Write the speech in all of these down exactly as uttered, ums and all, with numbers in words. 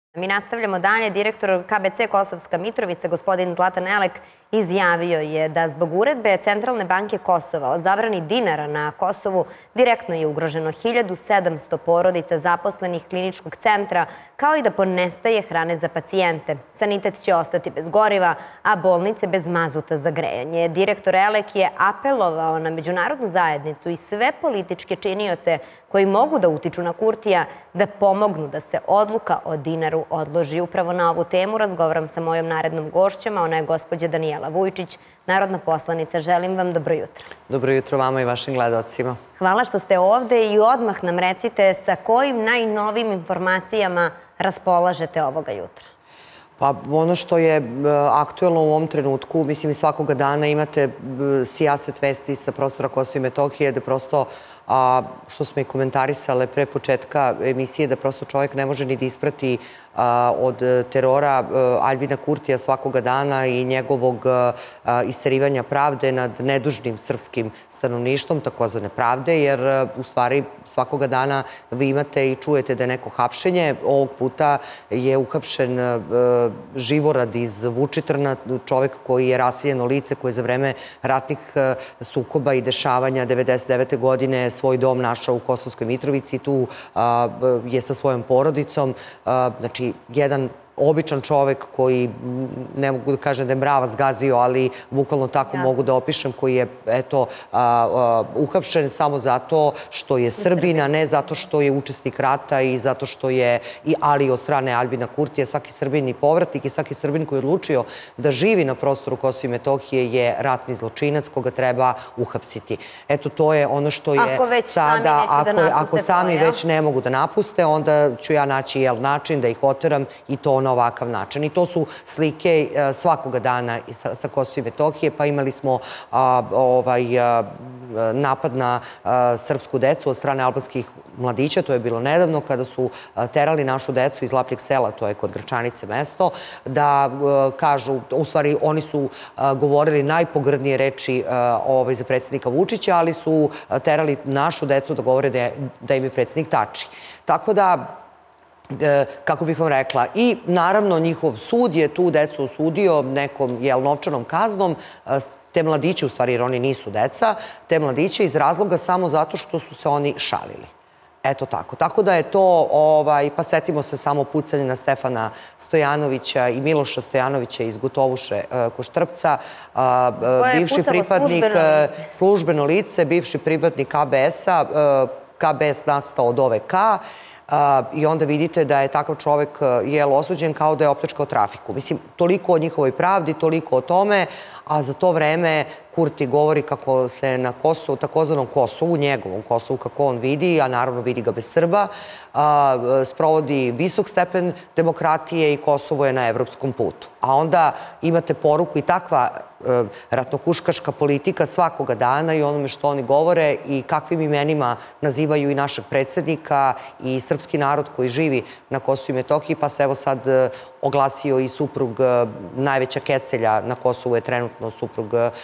Mi nastavljamo dalje. Direktor K B C Kosovska Mitrovica, gospodin Zlatan Elek, izjavio je da zbog uredbe Centralne banke Kosova o zabrani dinara na Kosovu direktno je ugroženo hiljadu sedamsto porodica zaposlenih kliničkog centra, kao i da ponestaje hrane za pacijente. Sanitet će ostati bez goriva, a bolnice bez mazuta za grejanje. Direktor Elek je apelovao na međunarodnu zajednicu i sve političke činioce koji mogu da utiču na Kurtija da pomognu da se odluka o dinaru odloži. Upravo na ovu temu razgovaram sa mojom narednom gošćom, a ona je gospođa Danijela Vujčić, narodna poslanica. Želim vam dobro jutro. Dobro jutro vama i vašim gledalcima. Hvala što ste ovde i odmah nam recite sa kojim najnovim informacijama raspolažete ovoga jutra. Pa ono što je aktuelno u ovom trenutku, mislim i svakoga dana imate sijaset vesti sa prostora Kosova i Metohije, da prosto, što smo i komentarisale pre početka emisije, da prosto čovjek ne može ni da isprati od terora Aljbina Kurtija svakoga dana i njegovog isterivanja pravde nad nedužnim srpskim stanovništvom, takozvane pravde, jer u stvari svakoga dana vi imate i čujete da je neko hapšenje. Ovog puta je uhapšen Živorad iz Vučitrna, čovjek koji je raseljeno lice, koji je za vreme ratnih sukoba i dešavanja devedeset devete godine svoj dom našao u Kosovskoj Mitrovici i tu je sa svojom porodicom. Znači, jedan običan čovek koji, ne mogu da kažem da je mrava zgazio, ali bukvalno tako mogu da opišem, koji je, eto, uhapšen samo zato što je Srbin, a ne zato što je učesnik rata i zato što je, ali od strane Aljbina Kurtija, svaki Srbin i povratnik i svaki Srbin koji je odlučio da živi na prostoru Kosova i Metohije je ratni zločinac koga treba uhapsiti. Eto, to je ono što je sada, ako sami već ne mogu da napuste, onda ću ja naći način da ih oteram i to na ovakav način. I to su slike svakoga dana sa Kosova i Metohije, pa imali smo napad na srpsku decu od strane albanskih mladića, to je bilo nedavno, kada su terali našu decu iz Lapljeg sela, to je kod Gračanice mesto, da kažu, u stvari oni su govorili najpogrdnije reči za predsjednika Vučića, ali su terali našu decu da govore da im je predsjednik Tači. Tako da, kako bih vam rekla, i naravno njihov sud je tu decu osudio nekom novčanom kaznom, te mladiće, u stvari jer oni nisu deca, te mladiće iz razloga samo zato što su se oni šalili. Eto tako. Tako da je to, pa setimo se samo pucanje na Stefana Stojanovića i Miloša Stojanovića iz Gotovuše kod Štrpca, bivši pripadnik, službeno lice, bivši pripadnik K B S-a, K B S nastao od O V K, i onda vidite da je takav čovek osuđen kao da je opljačkao trafiku. Mislim, toliko o njihovoj pravdi, toliko o tome, a za to vreme Kurti govori kako se na Kosovu, takozvanom Kosovu, njegovom Kosovu, kako on vidi, a naravno vidi ga bez Srba, sprovodi visok stepen demokratije i Kosovo je na evropskom putu. A onda imate poruku i takva ratnohuškaška politika svakoga dana i onome što oni govore i kakvim imenima nazivaju i našeg predsjednika i srpski narod koji živi na Kosovu i Metohiji, pa se evo sad oglasio i suprug najveća kecelja na Kosovu je trenutno suprug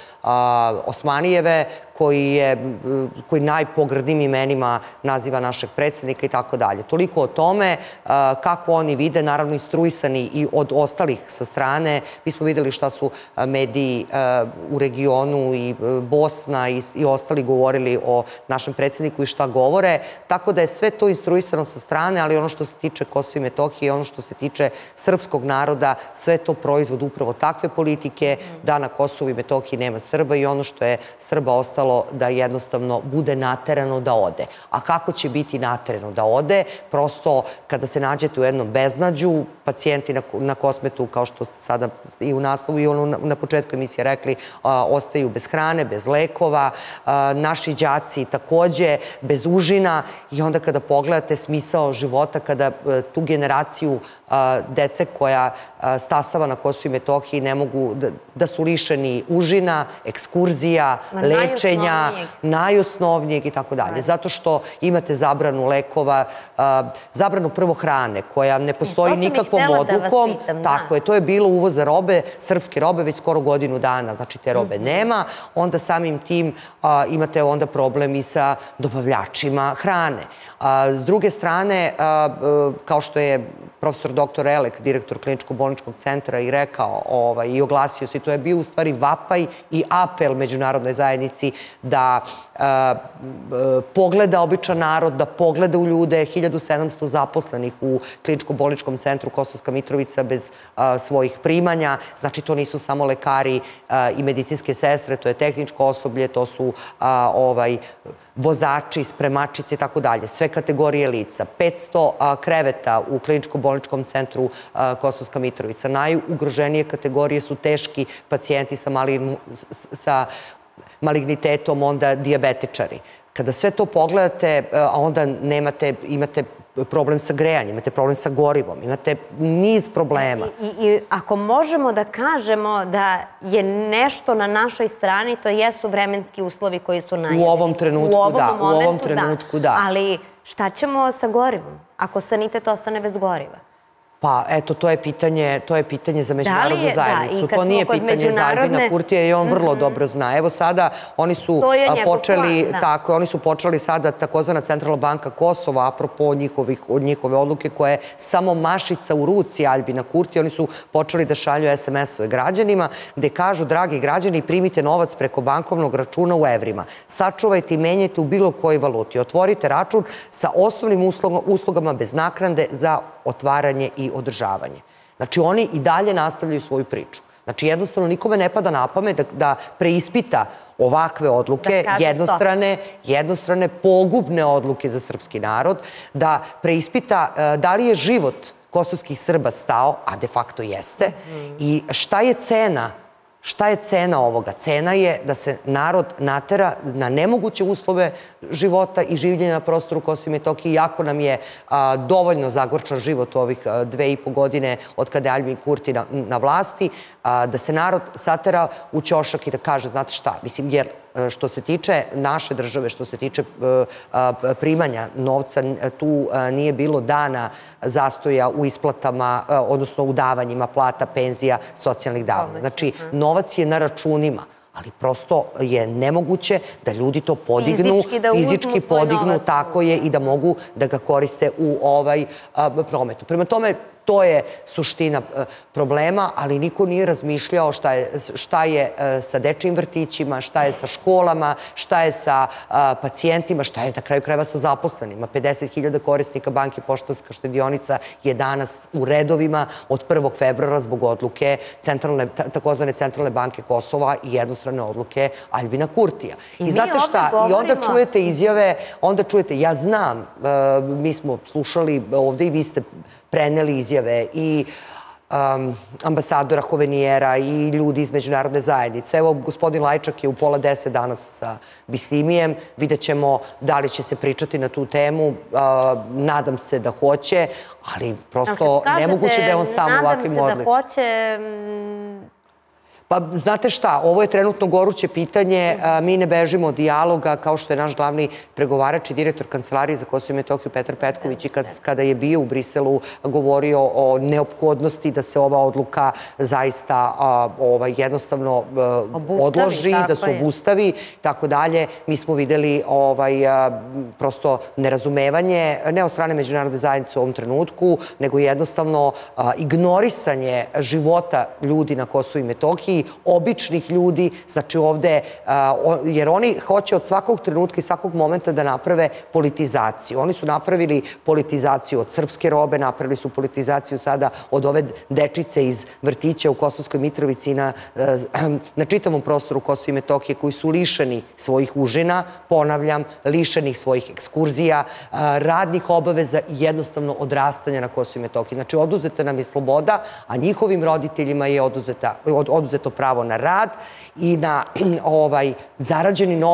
Osmanijeve, koji najpogrdnijim imenima naziva našeg predsjednika i tako dalje. Toliko o tome kako oni vide, naravno instruisani i od ostalih sa strane. Mi smo videli šta su mediji u regionu i Bosna i ostali govorili o našem predsjedniku i šta govore. Tako da je sve to instruisano sa strane, ali ono što se tiče Kosova i Metohije, ono što se tiče srpskog naroda, sve to proizvod upravo takve politike da na Kosovu i Metohiji nema Srba i ono što je Srba ostalo da jednostavno bude naterano da ode. A kako će biti naterano da ode? Prosto kada se nađete u jednom beznađu, pacijenti na Kosmetu, kao što ste sada i u naslovu i ono na početku emisije rekli, ostaju bez hrane, bez lekova, naši đaci takođe bez užina i onda kada pogledate smisao života, kada tu generaciju dece koja stasava na Kosovu i Metohiji ne mogu da su lišeni užina, ekskurzija, lečenja, lečenja, najosnovnijeg i tako dalje. Zato što imate zabranu lekova, zabranu prvo hrane, koja ne postoji nikakvom odlukom. Tako je, to je bilo uvoza robe, srpske robe, već skoro godinu dana, znači te robe nema. Onda samim tim imate onda problem i sa dobavljačima hrane. S druge strane, kao što je profesor doktor Elek, direktor kliničko-bolničkog centra, i rekao i oglasio se, to je bio u stvari vapaj i apel međunarodnoj zajednici da pogleda običan narod, da pogleda u ljude, hiljadu sedamsto zaposlenih u kliničko-bolničkom centru Kosovska Mitrovica bez svojih primanja. Znači, to nisu samo lekari i medicinske sestre, to je tehničko osoblje, to su vozači, spremačice i tako dalje, sve kategorije lica. petsto kreveta u kliničko-bolničkom centru Kosovska Mitrovica. Najugroženije kategorije su teški pacijenti sa malignitetom, onda dijabetičari. Kada sve to pogledate, a onda imate problem sa grejanjem, imate problem sa gorivom, imate niz problema. I ako možemo da kažemo da je nešto na našoj strani, to jesu vremenski uslovi koji su najavljeni. U ovom trenutku, da. U ovom trenutku, da. Ali šta ćemo sa gorivom, ako sanitet ostane bez goriva? Pa, eto, to je pitanje, to je pitanje za međunarodnu zajednicu. To nije pitanje za Aljbina Kurtija i on vrlo dobro zna. Evo sada, oni su počeli, tako, oni su počeli sada takozvana Centralna banka Kosova, apropo njihove odluke, koja je samo mašica u ruci Aljbina Kurtija. Oni su počeli da šalju es em es-ove građanima, gde kažu, dragi građani, primite novac preko bankovnog računa u evrima. Sačuvajte i menjajte u bilo kojoj valuti. Otvorite račun sa osnovnim uslugama bez naknade za otvaranje i održavanje. Znači, oni i dalje nastavljaju svoju priču. Znači, jednostavno, nikome ne pada na pamet da preispita ovakve odluke, jednostrane, jednostrane pogubne odluke za srpski narod, da preispita da li je život kosovskih Srba stao, a de facto jeste, i šta je cena Šta je cena ovoga? Cena je da se narod natera na nemoguće uslove života i življenja na prostoru Kosova i Metohije, iako nam je dovoljno zagorčan život u ovih dve i po godine od kada je Aljbin Kurti na vlasti, da se narod satera u ćošak i da kaže, znate šta, mislim, jer što se tiče naše države, što se tiče primanja novca, tu nije bilo dana zastoja u isplatama, odnosno u davanjima plata, penzija, socijalnih davanja. Znači, novac je na računima, ali prosto je nemoguće da ljudi to podignu, fizički podignu, tako je, i da mogu da ga koriste u ovaj prometu. Prema tome, to je suština problema, ali niko nije razmišljao šta je sa dečijim vrtićima, šta je sa školama, šta je sa pacijentima, šta je na kraju krajeva sa zaposlenima. pedeset hiljada korisnika Banke Poštanska štedionica je danas u redovima od prvog februara zbog odluke takozvane Centralne banke Kosova i jednostrane odluke Aljbina Kurtija. I znate šta, i onda čujete izjave, onda čujete, ja znam, mi smo slušali ovde i vi ste preneli izjave i ambasadora Hovenijera i ljudi iz međunarodne zajednice. Evo, gospodin Lajčak je u pola deset danas sa Bislimijem. Vidjet ćemo da li će se pričati na tu temu. Nadam se da hoće, ali prosto nemoguće da je on sam ovakvim odlikom. Nadam se da hoće... Pa, znate šta, ovo je trenutno goruće pitanje. Mi ne bežimo od dijaloga, kao što je naš glavni pregovarač i direktor Kancelarije za Kosovo i Metohiju Petar Petković i kada je bio u Briselu govorio o neophodnosti da se ova odluka zaista jednostavno odloži, da se obustavi, tako dalje. Mi smo videli prosto nerazumevanje, ne od strane međunarodne zajednice u ovom trenutku, nego jednostavno ignorisanje života ljudi na Kosovu i Metohiji, običnih ljudi, znači ovde, jer oni hoće od svakog trenutka i svakog momenta da naprave politizaciju. Oni su napravili politizaciju od srpske robe, napravili su politizaciju sada od ove dečice iz vrtića u Kosovskoj Mitrovici i na čitavom prostoru Kosova i Metohije koji su lišeni svojih užina, ponavljam, lišenih svojih ekskurzija, radnih obaveza i jednostavno odrastanja na Kosovu i Metohiji. Znači, oduzeta nam je sloboda, a njihovim roditeljima je oduzeto pravo na rad i na zarađeni novac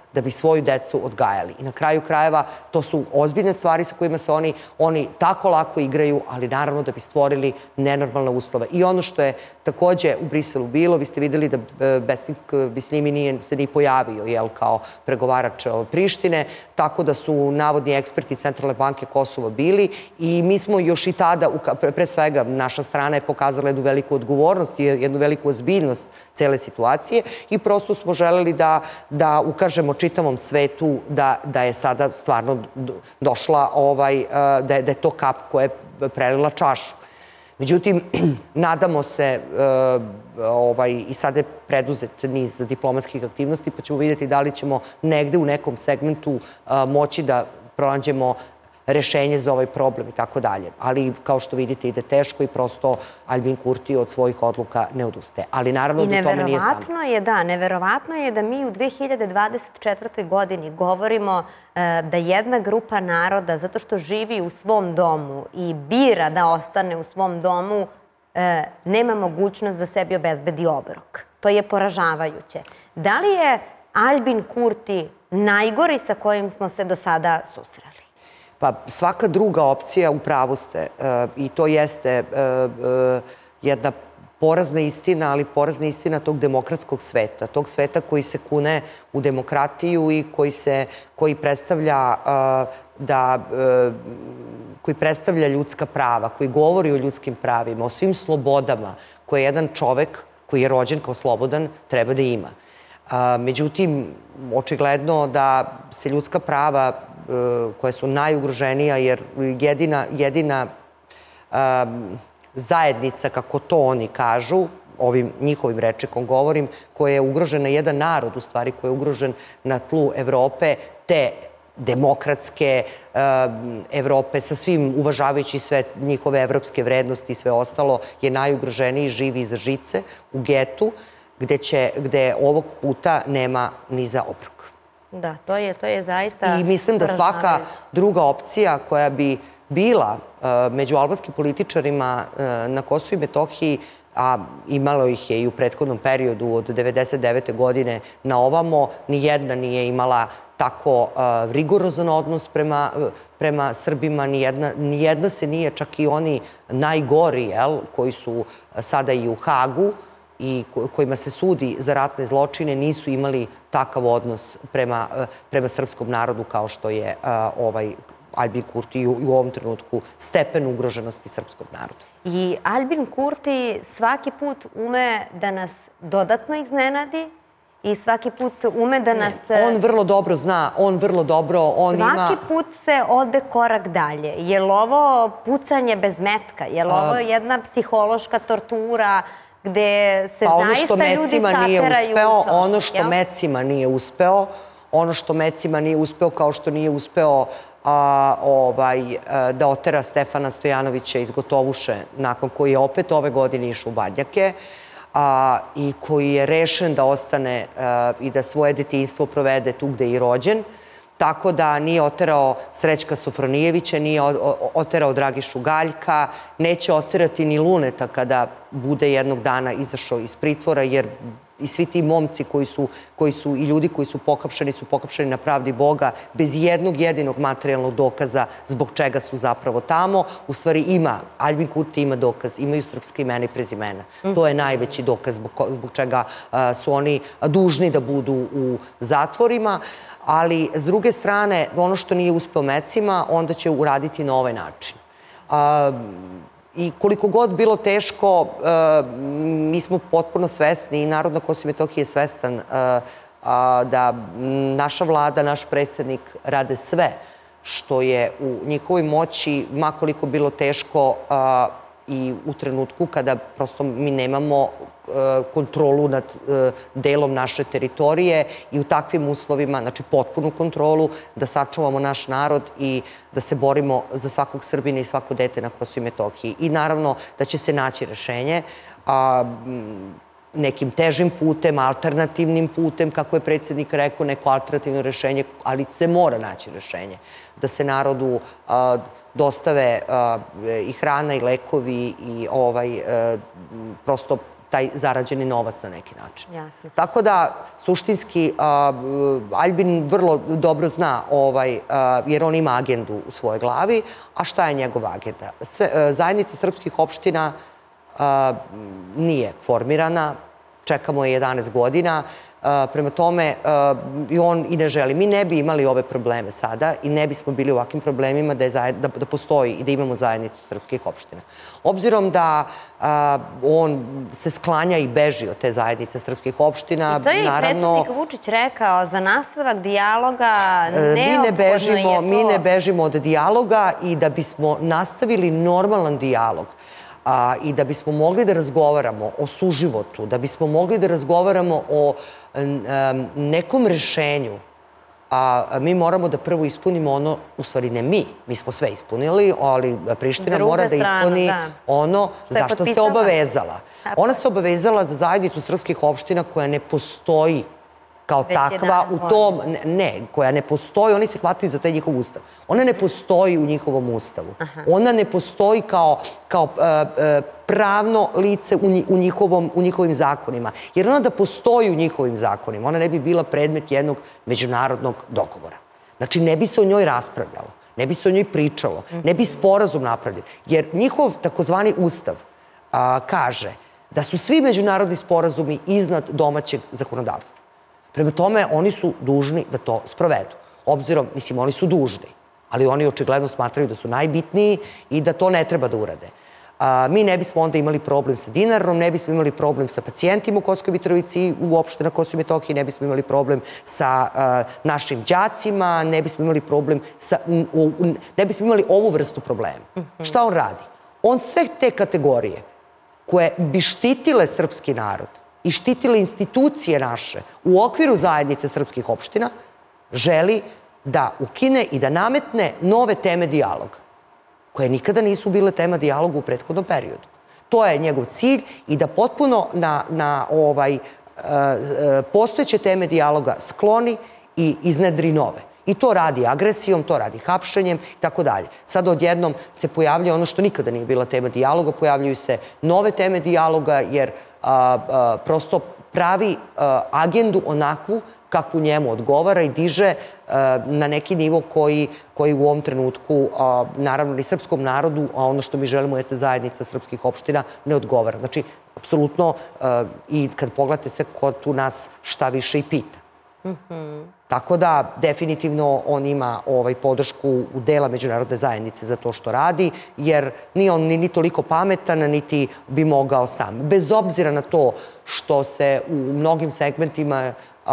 da bi svoju decu odgajali. I na kraju krajeva to su ozbiljne stvari sa kojima se oni, oni tako lako igraju, ali naravno da bi stvorili nenormalne uslove. I ono što je takođe u Briselu bilo, vi ste videli da Besnik Bislimi nije se ni pojavio, jel, kao pregovarač Prištine, tako da su navodni eksperti Centralne banke Kosova bili i mi smo još i tada, pre svega naša strana je pokazala jednu veliku odgovornost i jednu veliku ozbiljnost cele situacije i prosto smo želeli da, da ukažemo čitavom svetu da, da je sada stvarno došla, ovaj, da, je, da je to kap koja je prelila čašu. Međutim, nadamo se, ovaj, i sada je preduzet niz diplomatskih aktivnosti, pa ćemo vidjeti da li ćemo negde u nekom segmentu moći da pronađemo rešenje za ovaj problem i tako dalje. Ali, kao što vidite, ide teško i prosto Aljbin Kurti od svojih odluka ne odustaje. Ali naravno da u tome nije sam. I neverovatno je, da, neverovatno je da mi u dve hiljade dvadeset četvrtoj godini govorimo da jedna grupa naroda, zato što živi u svom domu i bira da ostane u svom domu, nema mogućnost da sebi obezbedi obrok. To je poražavajuće. Da li je Aljbin Kurti najgori sa kojim smo se do sada susreli? Pa svaka druga opcija, u pravu ste, i to jeste jedna porazna istina, ali porazna istina tog demokratskog sveta, tog sveta koji se kune u demokratiju i koji se, koji predstavlja da, koji predstavlja ljudska prava, koji govori o ljudskim pravima, o svim slobodama koje jedan čovek koji je rođen kao slobodan treba da ima. Međutim, očigledno da se ljudska prava koja su najugroženija, jer jedina, jedina zajednica, kako to oni kažu, ovim njihovim rečnikom govorim, koja je ugrožena, jedan narod u stvari koji je ugrožen na tlu Evrope, te demokratske Evrope, sa svim uvažavajući sve njihove evropske vrednosti i sve ostalo, je najugroženiji, živi iza žice, u getu, gde, će, gde ovog puta nema ni za obrok. Da, to je, to je zaista... I mislim da svaka druga opcija koja bi bila među albanskim političarima na Kosovu i Metohiji, a imalo ih je i u prethodnom periodu od devedeset devete godine na ovamo, nijedna nije imala tako rigorozan odnos prema, prema Srbima, nijedna, nijedna se nije, čak i oni najgori, jel, koji su sada i u Hagu, i kojima se sudi za ratne zločine, nisu imali takav odnos prema, prema srpskom narodu kao što je ovaj Aljbin Kurti i u ovom trenutku stepen ugroženosti srpskog naroda. I Aljbin Kurti svaki put ume da nas dodatno iznenadi i svaki put ume da nas... On vrlo dobro zna, on vrlo dobro, on ima... Svaki put se ode korak dalje. Je li ovo pucanje bez metka? Je li ovo jedna psihološka tortura gde se zaista ljudi sateraju u čošak? Ono što mecima nije uspeo, ono što mecima nije uspeo, kao što nije uspeo da otera Stefana Stojanovića iz Gotovuše, nakon koji je opet ove godine išao u Badnjake, i koji je rešen da ostane i da svoje detinjstvo provede tu gde je rođen, tako da nije oterao Srećka Sofronijevića, nije oterao Dragišu Galjka, neće oterati ni Luneta kada bude jednog dana izašao iz pritvora, jer i svi ti momci koji su, koji su i ljudi koji su pokapšani su pokapšani na pravdi Boga bez jednog jedinog materijalnog dokaza zbog čega su zapravo tamo. U stvari ima, Aljbin Kurti ima dokaz, imaju srpske imena i prezimena. To je najveći dokaz zbog, zbog čega su oni dužni da budu u zatvorima. Ali, s druge strane, ono što nije uspeo mecima, onda će uraditi na ovaj način. I koliko god bilo teško, mi smo potpuno svesni i narod na Kosovu i Metohiji je svestan da naša vlada, naš predsjednik rade sve što je u njihovoj moći, makoliko bilo teško i u trenutku kada prosto mi nemamo kontrolu nad delom naše teritorije i u takvim uslovima, znači potpunu kontrolu, da sačuvamo naš narod i da se borimo za svakog Srbina i svako dete na Kosovu i Metohiji. I naravno da će se naći rešenje nekim težim putem, alternativnim putem, kako je predsjednik rekao, neko alternativno rešenje, ali se mora naći rešenje. Da se narodu dostave i hrana i lekovi i prosto taj zarađeni novac na neki način. Jasno. Tako da, suštinski, Aljbin vrlo dobro zna, jer on ima agendu u svojoj glavi, a šta je njegova agenda? Zajednica srpskih opština nije formirana, čekamo je jedanaest godina, prema tome i on i ne želi. Mi ne bi imali ove probleme sada i ne bismo bili u ovakvim problemima da postoji i da imamo zajednicu srpskih opština. Obzirom da on se sklanja i beži od te zajednice srpskih opština, i to je i predsjednik Vučić rekao, za nastavak dijaloga neophodno je to. Mi ne bežimo od dijaloga i da bismo nastavili normalan dijalog i da bismo mogli da razgovaramo o suživotu, da bismo mogli da razgovaramo o nekom rešenju, mi moramo da prvo ispunimo ono, u stvari ne mi, mi smo sve ispunili, ali Priština mora da ispuni ono za što se obavezala. Ona se obavezala za zajednicu srpskih opština koja ne postoji kao takva u tom, ne, koja ne postoji, oni se hvataju za taj njihov ustav. Ona ne postoji u njihovom ustavu. Ona ne postoji kao pravno lice u njihovim zakonima. Jer ona da postoji u njihovim zakonima, ona ne bi bila predmet jednog međunarodnog dogovora. Znači, ne bi se o njoj raspravljalo, ne bi se o njoj pričalo, ne bi sporazum napravljen. Jer njihov takozvani ustav kaže da su svi međunarodni sporazumi iznad domaćeg zakonodavstva. Prema tome, oni su dužni da to sprovedu. Obzirom, mislim, oni su dužni, ali oni očigledno smatraju da su najbitniji i da to ne treba da urade. Mi ne bismo onda imali problem sa dinarom, ne bismo imali problem sa pacijentima u Kosovskoj Mitrovici i uopšte na Kosovu i Metohiji, ne bismo imali problem sa našim đacima, ne bismo imali problem sa... ne bismo imali ovu vrstu problema. Šta on radi? On sve te kategorije koje bi štitile srpski narod i štitile institucije naše u okviru zajednice srpskih opština, želi da ukine i da nametne nove teme dijaloga, koje nikada nisu bile tema dijaloga u prethodnom periodu. To je njegov cilj i da potpuno na postojeće teme dijaloga skloni i iznedri nove. I to radi agresijom, to radi hapšenjem i tako dalje. Sad odjednom se pojavljuje ono što nikada nije bila tema dijaloga, pojavljuju se nove teme dijaloga jer prosto pravi agendu onakvu kakvu njemu odgovara i diže na neki nivo koji u ovom trenutku, naravno ni srpskom narodu, a ono što mi želimo jeste zajednica srpskih opština, ne odgovara. Znači, apsolutno, i kad pogledate sve ko tu nas šta više i pita. Tako da, definitivno, on ima podršku u dela međunarodne zajednice za to što radi, jer nije on ni toliko pametan, niti bi mogao sam. Bez obzira na to što se u mnogim segmentima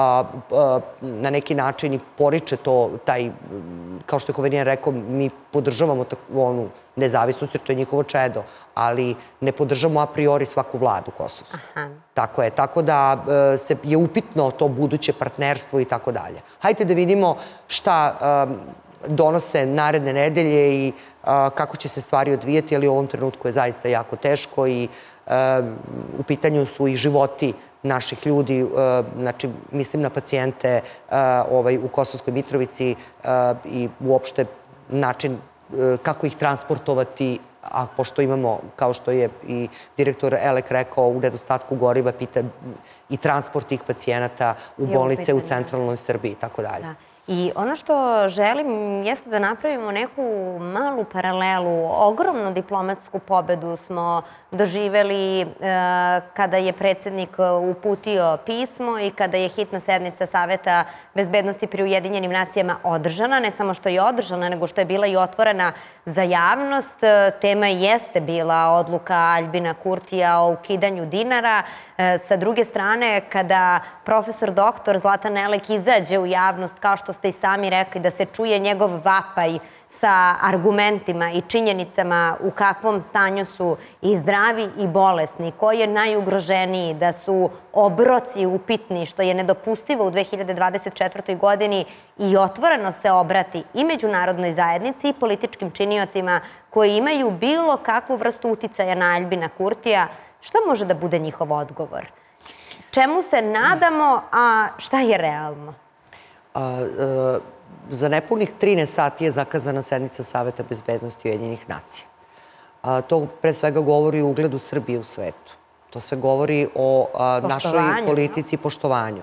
na neki način i poriče to, taj, kao što je Kovenijan rekao, mi podržavamo onu nezavisnost, jer to je njihovo čedo, ali ne podržavamo a priori svaku vladu kosovsku. Tako je, tako da je upitno to buduće partnerstvo i tako dalje. Hajde da vidimo šta donose naredne nedelje i kako će se stvari odvijeti, ali u ovom trenutku je zaista jako teško i u pitanju su i životi naših ljudi, znači mislim na pacijente u Kosovskoj Mitrovici i uopšte način kako ih transportovati, a pošto imamo, kao što je i direktor Elek rekao, u nedostatku goriva pita i transport tih pacijenata u bolnice u centralnoj Srbiji i tako dalje. I ono što želim jeste da napravimo neku malu paralelu. Ogromnu diplomatsku pobedu smo doživeli kada je predsjednik uputio pismo i kada je hitna sednica Saveta bezbednosti pri Ujedinjenim nacijama održana. Ne samo što je održana, nego što je bila i otvorena za javnost. Tema jeste bila odluka Aljbina Kurtija o ukidanju dinara. Sa druge strane, kada profesor doktor Zlatan Elek izađe u javnost, kao što ste i sami rekli, da se čuje njegov vapaj sa argumentima i činjenicama u kakvom stanju su i zdravi i bolesni, koji je najugroženiji, da su obroci upitni, što je nedopustivo u dve hiljade dvadeset četvrtoj godini, i otvoreno se obrati i međunarodnoj zajednici i političkim činiocima koji imaju bilo kakvu vrstu uticaja na Aljbina Kurtija. Šta može da bude njihov odgovor? Čemu se nadamo, a šta je realno? Za nepunih trinaest sati je zakazana sednica Saveta bezbednosti Ujedinjenih nacija. To pre svega govori o ugledu Srbije u svetu. To sve govori o našoj politici i poštovanju.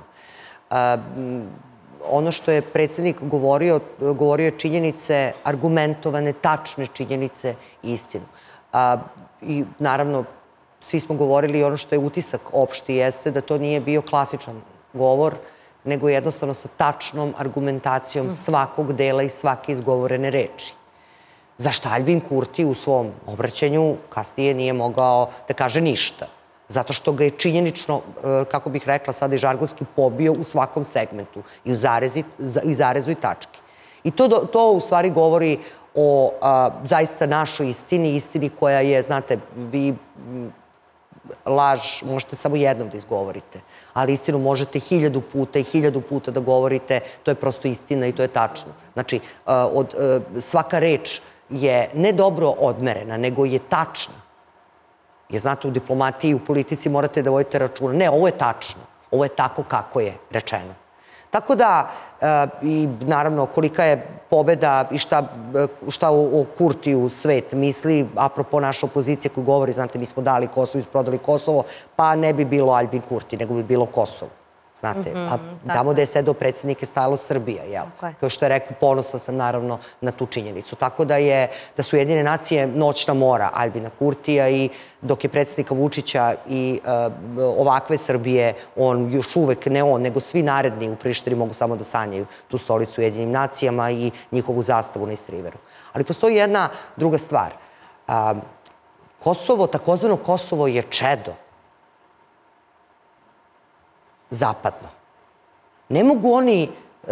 Ono što je predsjednik govorio, govorio je činjenice, argumentovane, tačne činjenice i istinu. I naravno, svi smo govorili i ono što je utisak opšti jeste da to nije bio klasičan govor, nego jednostavno sa tačnom argumentacijom svakog dela i svake izgovorene reči. Zašto Aljbin Kurti u svom obraćanju kasnije nije mogao da kaže ništa? Zato što ga je činjenično, kako bih rekla sada i žargonski, pobio u svakom segmentu, i u zarezu i tački. I to u stvari govori o zaista našoj istini, istini koja je, znate, vi laž možete samo jednom da izgovorite, ali istinu možete hiljadu puta i hiljadu puta da govorite, to je prosto istina i to je tačno. Znači, svaka reč je ne dobro odmerena, nego je tačna. Jer, znate, u diplomatiji i u politici morate da vodite računa. Ne, ovo je tačno. Ovo je tako kako je rečeno. Tako da, i naravno, kolika je pobeda i šta o Kurtiju svet misli, apropo naša opozicija koja govori, znate, mi smo dali Kosovo i prodali Kosovo, pa ne bi bilo Aljbin Kurti, nego bi bilo Kosovo. Znate, a tamo gde je sedao predsjednik je stajalo Srbija, jel? Kao što je rekao, ponosan sam naravno na tu činjenicu. Tako da je, da su Ujedinjene nacije noćna mora Aljbina Kurtija i dok je predsjednika Vučića i ovakve Srbije, on još uvek, ne on, nego svi naredni u Prištini mogu samo da sanjaju tu stolicu Ujedinjenim nacijama i njihovu zastavu na Istriveru. Ali postoji jedna druga stvar. Kosovo, takozvano Kosovo je čedo zapadno. Ne mogu oni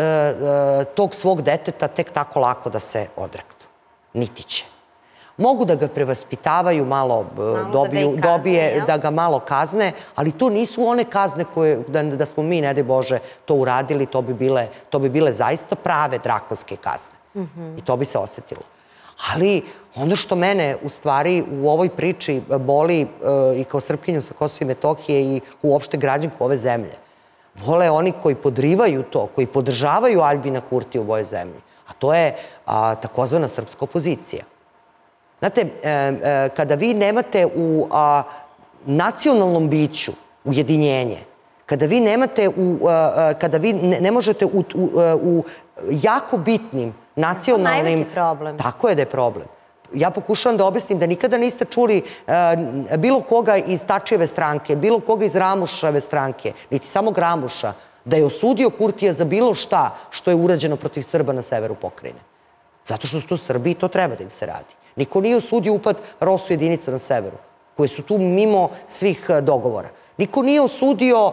tog svog deteta tek tako lako da se odreknu. Niti će. Mogu da ga prevaspitavaju, malo dobije, da ga malo kazne, ali to nisu one kazne koje, da smo mi, ne daj Bože, to uradili, to bi bile zaista prave drakonske kazne. I to bi se osetilo. Ali ono što mene u stvari u ovoj priči boli i kao Srpkinju sa Kosova i Metohije i uopšte građanku ove zemlje, vole oni koji podrivaju to, koji podržavaju Aljbina Kurtija u ovoj zemlji, a to je takozvana srpska opozicija. Znate, kada vi nemate u nacionalnom biću ujedinjenje, kada vi nemate u, kada vi ne možete u jako bitnim nacionalnim... To je najveći problem. Tako je da je problem. Ja pokušavam da objasnim da nikada niste čuli bilo koga iz Tačijeve stranke, bilo koga iz Ramuševe stranke, niti samog Ramuša, da je osudio Kurtija za bilo šta što je urađeno protiv Srba na severu pokrajine. Zato što su to Srbi i to treba da im se radi. Niko nije osudio upad Rosu jedinica na severu, koje su tu mimo svih dogovora. Niko nije osudio,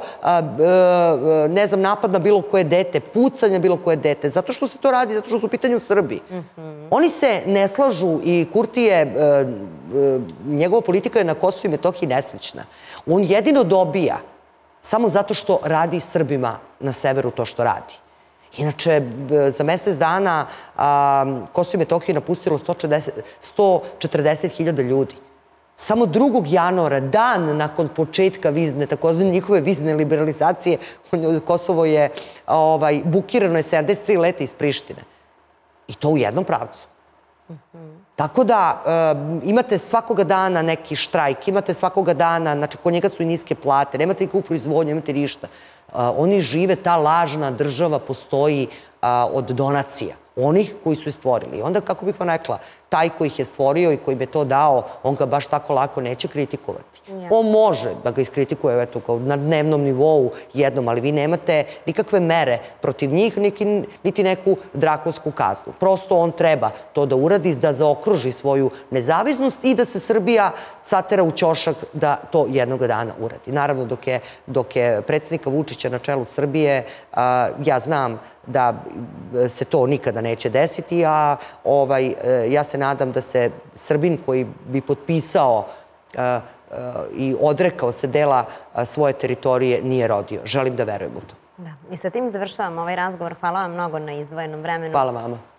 ne znam, napad na bilo koje dete, pucanje na bilo koje dete, zato što se to radi, zato što su u pitanju Srbi. Oni se ne slažu i Kurtije, njegova politika je na Kosovu i Metohiji neslična. On jedino dobija samo zato što radi Srbima na severu to što radi. Inače, za mesec dana Kosovo i Metohiju je napustilo sto četrdeset hiljada ljudi. Samo drugog januara, dan nakon početka vizne, takozvane njihove vizne liberalizacije, Kosovo je bukirano je sedamdeset tri leta iz Prištine. I to u jednom pravcu. Tako da imate svakoga dana neki štrajk, imate svakoga dana, znači kod njega su i niske plate, nemate nikakvu proizvodnju, nemate ništa. Oni žive, ta lažna država postoji od donacija. Onih koji su je stvorili. I onda, kako bih vam rekla, taj koji ih je stvorio i koji bi to dao, on ga baš tako lako neće kritikovati. On može da ga iskritikuje na dnevnom nivou jednom, ali vi nemate nikakve mere protiv njih, niti neku drakonsku kaznu. Prosto on treba to da uradi, da zaokruži svoju nezavisnost i da se Srbija satera u ćošak da to jednog dana uradi. Naravno, dok je predsjednika Vučića na čelu Srbije, ja znam da se to nikada neće desiti, a ja se nadam da se Srbin koji bi potpisao i odrekao se dela svoje teritorije nije rodio. Želim da verujem u to. I sa tim završavam ovaj razgovor. Hvala vam mnogo na izdvojenom vremenu. Hvala vama.